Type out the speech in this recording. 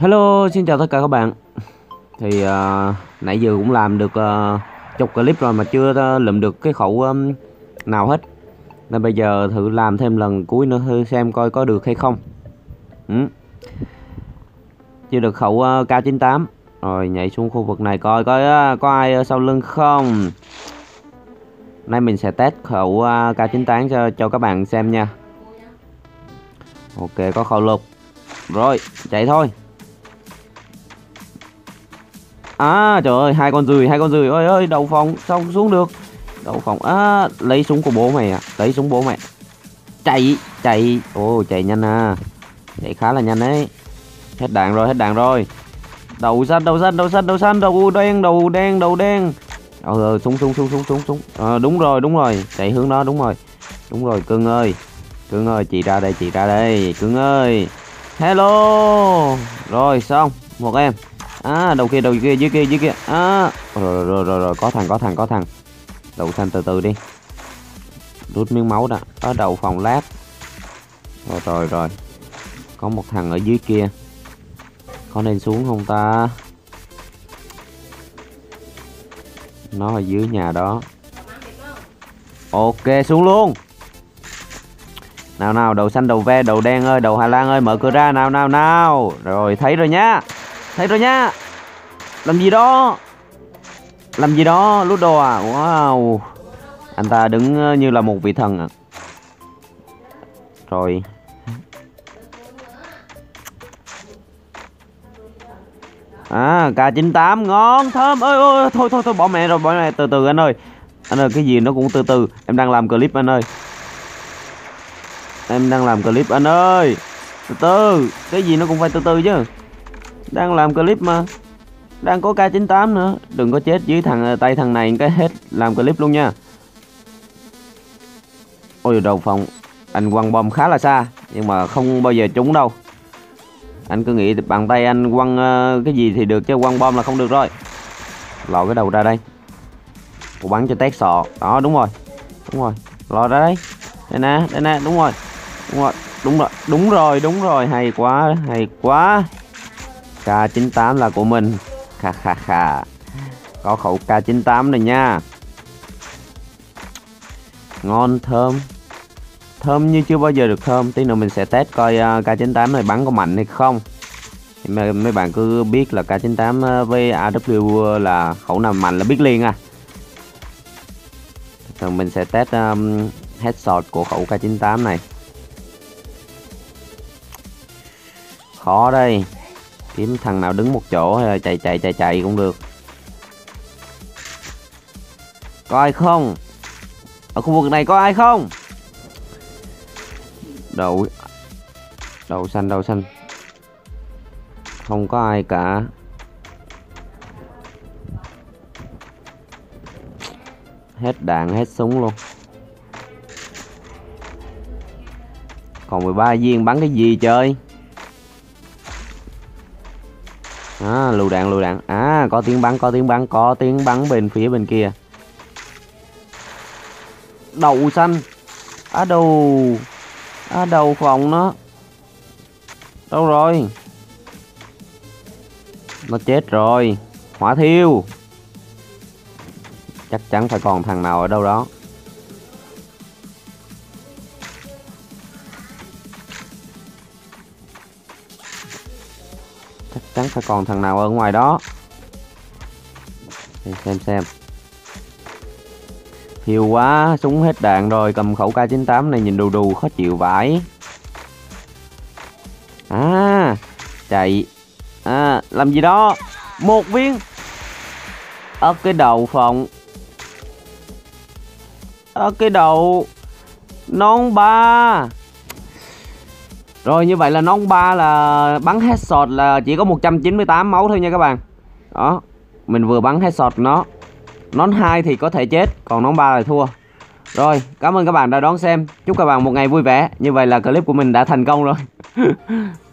Hello, xin chào tất cả các bạn. Thì nãy giờ cũng làm được chục clip rồi mà chưa lượm được cái khẩu nào hết. Nên bây giờ thử làm thêm lần cuối nữa thử xem coi có được hay không. Chưa được khẩu K98. Rồi nhảy xuống khu vực này coi có ai ở sau lưng không. Nay mình sẽ test khẩu K98 cho các bạn xem nha. Ok, có khẩu lục. Rồi, chạy thôi. À trời ơi, hai con rùi ơi ơi, đầu phòng sao không xuống được. Đầu phòng lấy súng của bố mày à, lấy súng bố mày. Chạy. Ồ, chạy nhanh à. Chạy khá là nhanh đấy. Hết đạn rồi. Đầu xanh. Đầu đen. Súng. Đúng rồi. Chạy hướng đó đúng rồi, cưng ơi, chị ra đây, cưng ơi. Hello. Rồi xong, một em. Đầu kia dưới kia. Rồi, có thằng. Đầu xanh từ từ đi. Rút miếng máu đã. Ở đầu phòng lát. Rồi. Có một thằng ở dưới kia. Có nên xuống không ta? Nó ở dưới nhà đó. Ok, xuống luôn. Nào, đầu xanh, đầu ve, đầu đen ơi, đầu Hà Lan ơi, mở cửa ra nào. Rồi, thấy rồi nhá. Làm gì đó, lút đồ à? Wow. Anh ta đứng như là một vị thần à. Rồi. K98 ngon, thơm. Ơi, thôi, bỏ mẹ rồi, từ từ anh ơi. Anh ơi, cái gì nó cũng từ từ. Em đang làm clip anh ơi. Từ từ, cái gì nó cũng phải từ từ chứ. Đang làm clip mà. Đang có K98 nữa. Đừng có chết dưới tay thằng này cái hết làm clip luôn nha. Ôi đầu phòng. Anh quăng bom khá là xa, nhưng mà không bao giờ trúng đâu. Anh cứ nghĩ bàn tay anh quăng cái gì thì được, chứ quăng bom là không được rồi. Lò cái đầu ra đây. Cô bắn cho tét sọ. Đó, đúng rồi. Lò ra đây. Đây nè, đúng rồi. Hay quá. K98 là của mình. Khà. Có khẩu K98 này nha. Ngon, thơm như chưa bao giờ được thơm. Tí nữa mình sẽ test coi K98 này bắn có mạnh hay không. Thì mấy bạn cứ biết là K98 với AW là khẩu nào mạnh là biết liền à. Rồi mình sẽ test headshot của khẩu K98 này. Khó đây. Kiếm thằng nào đứng một chỗ hay là chạy cũng được. Có ai không? Ở khu vực này có ai không? Đầu xanh. Không có ai cả. Hết đạn, hết súng luôn. Còn 13 viên bắn cái gì trời? Lựu đạn. Có tiếng bắn bên phía bên kia. Đầu xanh. Đầu phòng nó. Đâu rồi? Nó chết rồi. Hỏa thiêu. Chắc chắn phải còn thằng nào ở đâu đó. Chắc chắn phải còn thằng nào ở ngoài đó. Để xem. Thiêu quá, súng hết đạn rồi. Cầm khẩu K98 này nhìn đù khó chịu vãi. Chạy. Làm gì đó. Một viên. Ở cái đầu phòng. Ở cái đầu. Nón 3. Rồi như vậy là nón 3 là bắn headshot là chỉ có 198 máu thôi nha các bạn. Đó. Mình vừa bắn headshot nó. Nón 2 thì có thể chết, còn nón 3 là thua. Rồi, cảm ơn các bạn đã đón xem. Chúc các bạn một ngày vui vẻ. Như vậy là clip của mình đã thành công rồi.